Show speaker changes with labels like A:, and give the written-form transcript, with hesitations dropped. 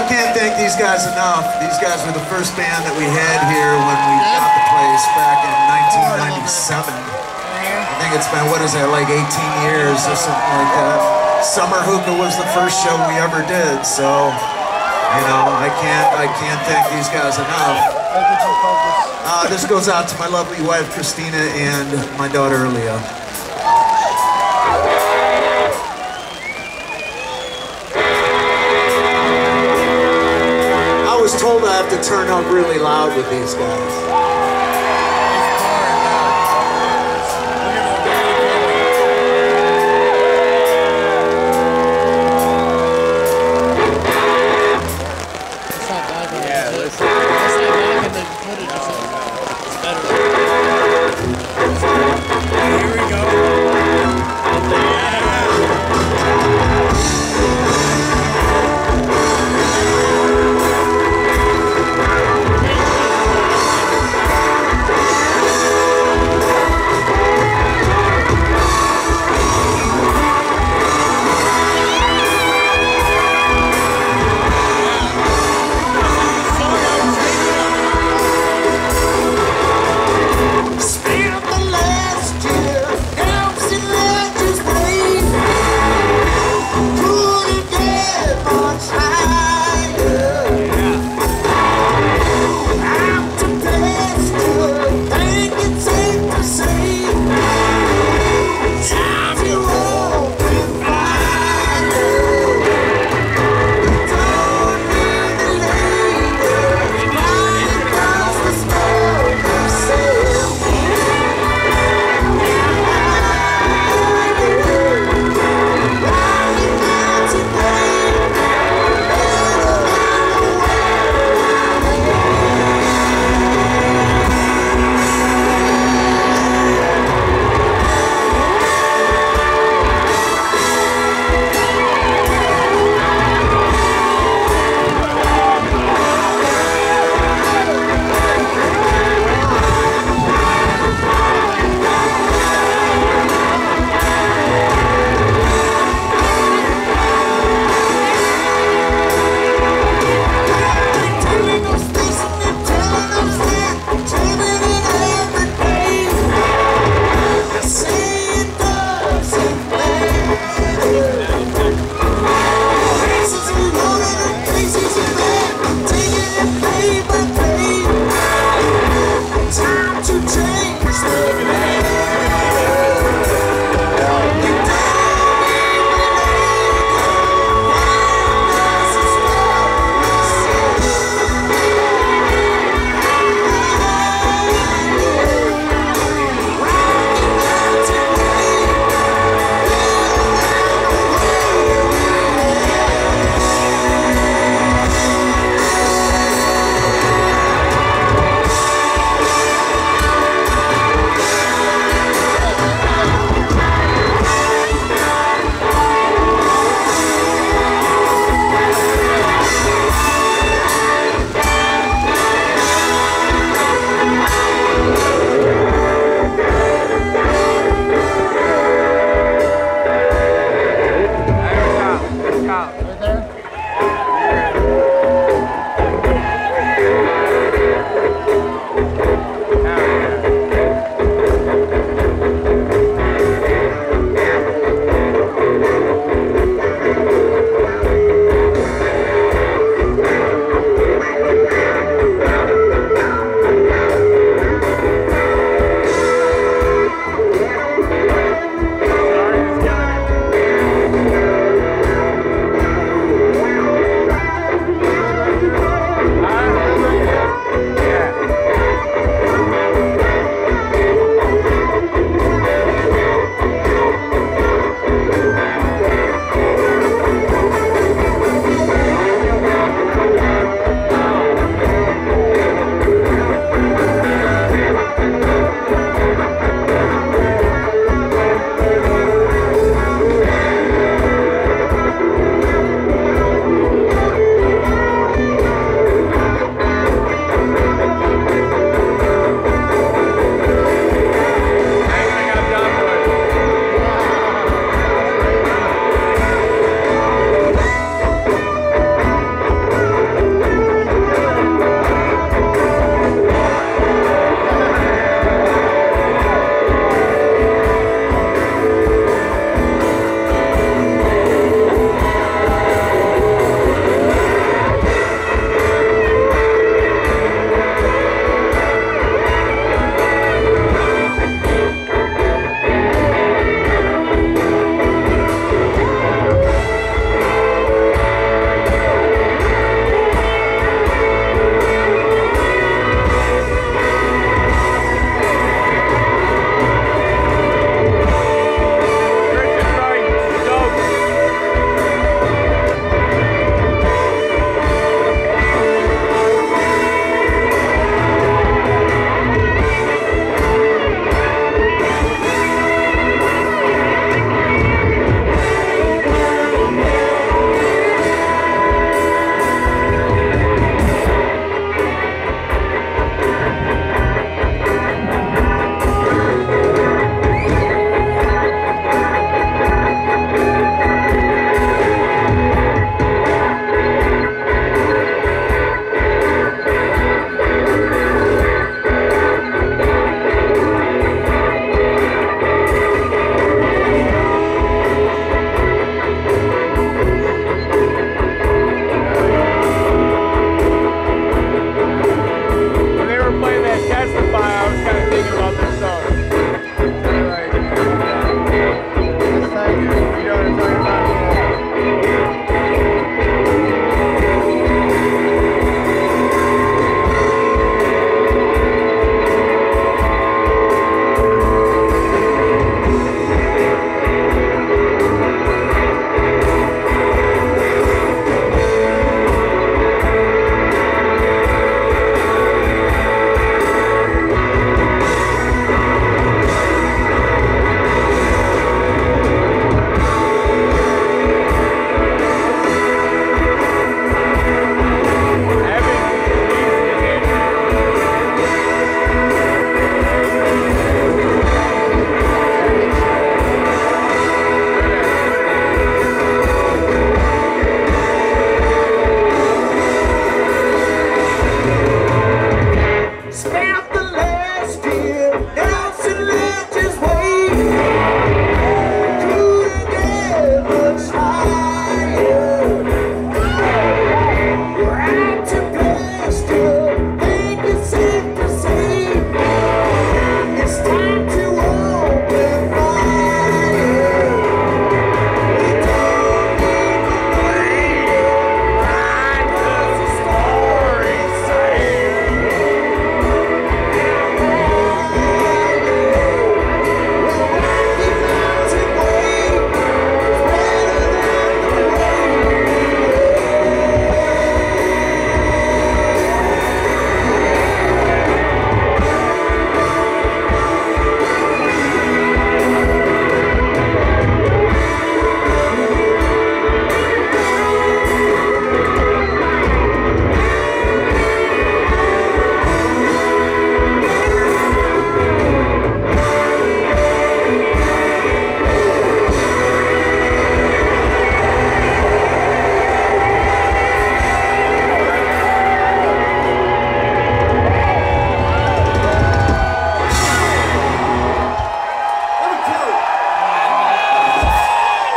A: can't thank these guys enough. These guys were the first band that we had here when we got the place back in 1997. I think it's been, what is that, like 18 years or something like that. Summer Hookah was the first show we ever did, so, you know, I can't thank these guys enough. This goes out to my lovely wife, Christina, and my daughter, Leah. I was told I have to turn up really loud with these guys.
B: Yeah, listen. It's not back in the footage or something. It's better.